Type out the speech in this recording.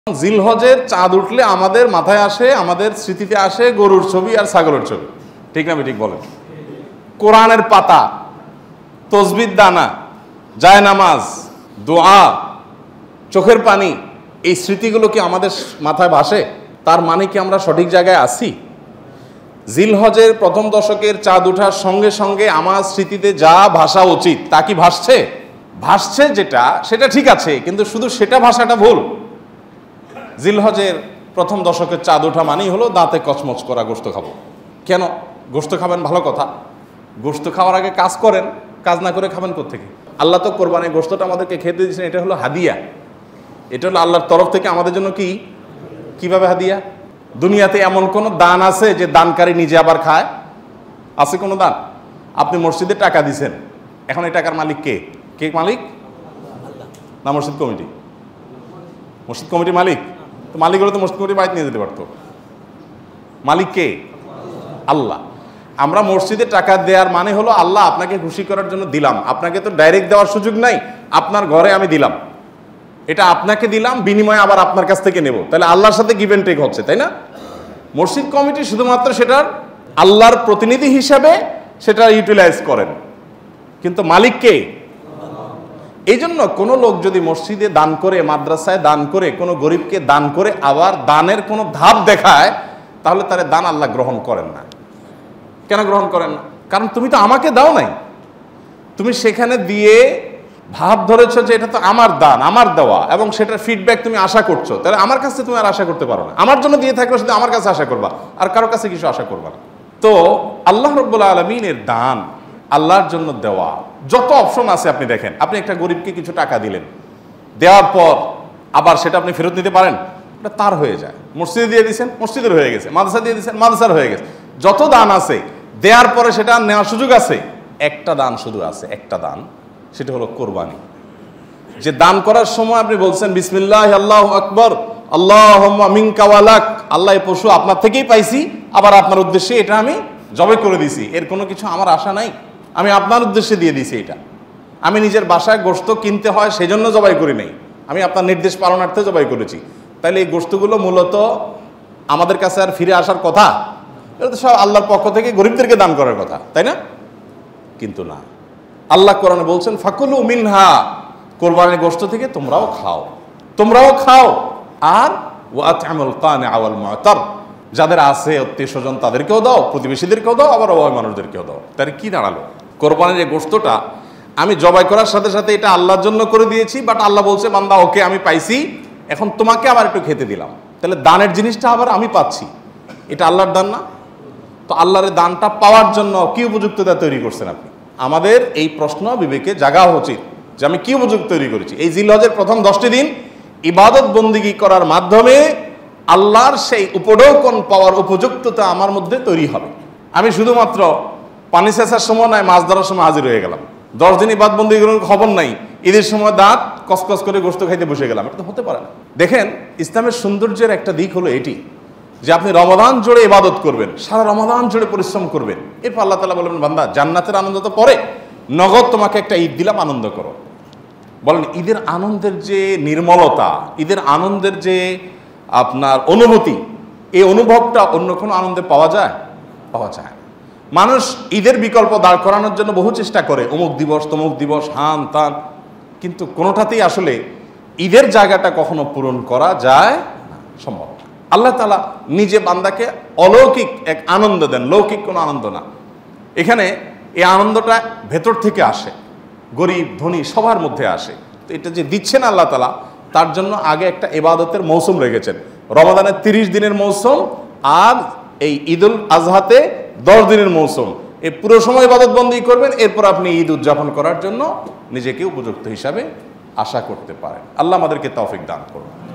জিলহজের চাঁদ উঠলে আমাদের মাথায় আসে, আমাদের স্মৃতিতে আসে গরুর ছবি আর ছাগলের ছবি। ঠিক না ঠিক বলেন? কোরআনের পাতা, তসবির দানা, জায়নামাজ, দোয়া, চোখের পানি, এই স্মৃতিগুলো কি আমাদের মাথায় ভাসে? তার মানে কি আমরা সঠিক জায়গায় আছি? জিলহজের প্রথম দশকের চাঁদ ওঠার সঙ্গে সঙ্গে আমার স্মৃতিতে যা ভাসা উচিত তা কি ভাসছে? ভাসছে যেটা, সেটা ঠিক আছে, কিন্তু শুধু সেটা ভাষাটা ভুল। জিলহজের প্রথম দশকের চাঁদ ওঠা মানেই হলো দাঁতে কচমচ করা গোশত খাবো। কেন গোশত খাবেন? ভালো কথা। গোশত খাওয়ার আগে কাজ করেন, কাজ না করে খাবেন কোত্থেকে? আল্লাহ তো কোরবানির গোশতটা আমাদেরকে খেতে দিয়েছেন, এটা হলো হাদিয়া। এটা হলো আল্লাহর তরফ থেকে আমাদের জন্য। কিভাবে হাদিয়া? দুনিয়াতে এমন কোন দান আছে যে দানকারী নিজে আবার খায়? আছে কোনো দান? আপনি মসজিদে টাকা দিছেন, এখন এই টাকার মালিক কে? কে মালিক? না মসজিদ কমিটি? মসজিদ কমিটি মালিক? তো মালিক হলে তো মসজিদ কমিটি বাইরে নিয়ে যেতে পারতো। মালিক কে? আল্লাহ। আমরা মসজিদে টাকা দেওয়ার মানে হলো আল্লাহ আপনাকে খুশি করার জন্য দিলাম। আপনাকে তো ডাইরেক্ট দেওয়ার সুযোগ নাই, আপনার ঘরে আমি দিলাম, এটা আপনাকে দিলাম, বিনিময়ে আবার আপনার কাছ থেকে নেব, তাহলে আল্লাহর সাথে গিভ এন্ড টেক হচ্ছে, তাই না? মসজিদ কমিটি শুধুমাত্র সেটার আল্লাহর প্রতিনিধি হিসাবে সেটা ইউটিলাইজ করেন, কিন্তু মালিক কে? এই জন্য কোনো লোক যদি মসজিদে দান করে, মাদ্রাসায় দান করে, কোনো গরিবকে দান করে আবার দানের কোনো ধাপ দেখায়, তাহলে তার দান আল্লাহ গ্রহণ করেন না। কেন গ্রহণ করেন না? কারণ তুমি তো আমাকে দাও নাই, তুমি সেখানে দিয়ে ভাব ধরেছ যে এটা তো আমার দান, আমার দেওয়া, এবং সেটার ফিডব্যাক তুমি আশা করছো, তাহলে আমার কাছে তুমি আর আশা করতে পারো না। আমার জন্য দিয়ে থাকলে শুধু আমার কাছে আশা করবা, আর কারো কাছে কিছু আশা করবা না। তো আল্লাহ রাব্বুল আলামিনের দান, আল্লাহর জন্য দেওয়া, যত অপশন আছে আপনি দেখেন। আপনি একটা গরিবকে কিছু টাকা দিলেন, দেওয়ার পর আবার সেটা আপনি ফেরত নিতে পারেন? এটা তার হয়ে যায়। মসজিদে দিয়ে দিয়েছেন, মসজিদের হয়ে গেছে। মাদ্রাসা দিয়ে দিয়েছেন, মাদ্রাসার হয়ে গেছে। যত দান আছে দেওয়ার পরে সেটা নেওয়ার সুযোগ আছে। একটা দান শুধু আছে, একটা দান, সেটা হলো কোরবানি। যে দান করার সময় আপনি বলছেন বিসমিল্লাহ আল্লাহু আকবার আল্লাহুম্মা মিনকা ওয়া লাক, আল্লাহ এই পশু আপনার থেকেই পাইছি, আবার আপনার উদ্দেশ্যে এটা আমি জবাই করে দিছি, এর কোনো কিছু আমার আশা নাই, আমি আপনার উদ্দেশ্যে দিয়ে দিছি। এটা আমি নিজের বাসায় গোশত কিনতে হয় সেজন্য জবাই করি নাই, আমি আপনার নির্দেশ পালনার্থে জবাই করেছি। তাহলে এই গোশতগুলো মূলত আমাদের কাছে আর ফিরে আসার কথা? এটা তো সব আল্লাহর পক্ষ থেকে গরিবদেরকে দান করার কথা, তাই না? কিন্তু না, আল্লাহ কোরআনে বলছেন ফাকুলু মিনহা, কোরবানির গোশত থেকে তোমরাও খাও, তোমরাও খাও। আর ওয়াতআমুল কানিআ ওয়াল মু'তার, যাদের আছে আত্মীয় স্বজন তাদেরকেও দাও, প্রতিবেশীদেরকেও দাও, আবার অভাবী মানুষদেরকেও দাও। তাহলে কি দাঁড়ালো? কোরবানির এই গোশতটা আমি জবাই করার সাথে সাথে এটা আল্লাহর জন্য করে দিয়েছি, বাট আল্লাহ বলছে বান্দা ওকে আমি পাইছি, এখন তোমাকে আবার একটু খেতে দিলাম। তাহলে দানের জিনিসটা আবার আমি পাচ্ছি, এটা আল্লাহর দান না? তো আল্লাহর দানটা পাওয়ার জন্য কি উপযুক্ততা তৈরি করছেন আপনি? আমাদের এই প্রশ্ন বিবেকে জাগা উচিত যে আমি কি উপযুক্ত তৈরি করেছি। এই জিলহজের প্রথম 10টি দিন ইবাদত বন্দিগি করার মাধ্যমে আল্লাহর সেই উপঢৌকন পাওয়ার উপযুক্ততা আমার মধ্যে তৈরি হবে। আমি শুধুমাত্র পানি সেচার সময় নয়, মাছ ধরার সময় হাজির হয়ে গেলাম, 10 দিন ইবাদত বন্দিগির খবর নাই, ঈদের সময় দাঁত কসকস করে গোশত খাইতে বসে গেলাম, এটা তো হতে পারে না। দেখেন, ইসলামের সৌন্দর্যের একটা দিক হলো এটি যে আপনি রমাদান জুড়ে ইবাদত করবেন, সারা রমাদান জুড়ে পরিশ্রম করবেন, এরপর আল্লাহ তাআলা বলবেন বান্দা জান্নাতের আনন্দ তো পরে, নগদ তোমাকে একটা ঈদ দিলাম, আনন্দ করো। বলেন ঈদের আনন্দের যে নির্মলতা, ঈদের আনন্দের যে আপনার অনুভূতি, এই অনুভবটা অন্য কোনো আনন্দে পাওয়া যায়? পাওয়া যায়। মানুষ ঈদের বিকল্প দাঁড় করানোর জন্য বহু চেষ্টা করে, অমুক দিবস তমুক দিবস, হান তান, কিন্তু কোনোটাতেই আসলে ঈদের জায়গাটা কখনো পূরণ করা যায় না, সম্ভব না। আল্লাহ তাআলা নিজে বান্দাকে অলৌকিক এক আনন্দ দেন, লৌকিক কোনো আনন্দ না। এখানে এই আনন্দটা ভেতর থেকে আসে, গরিব ধনী সবার মধ্যে আসে। তো এটা যে দিচ্ছেন আল্লাহ তাআলা, তার জন্য আগে একটা ইবাদতের মৌসুম রেখেছেন। রমাদানের 30 দিনের মৌসুম, আর এই ঈদুল আজহাতে 10 দিনের মৌসুম। এই পুরো সময় ইবাদত বন্দী করবেন, এরপর আপনি ঈদ উদযাপন করার জন্য নিজেকে উপযুক্ত হিসাবে আশা করতে পারেন। আল্লাহ আমাদেরকে তৌফিক দান করুন।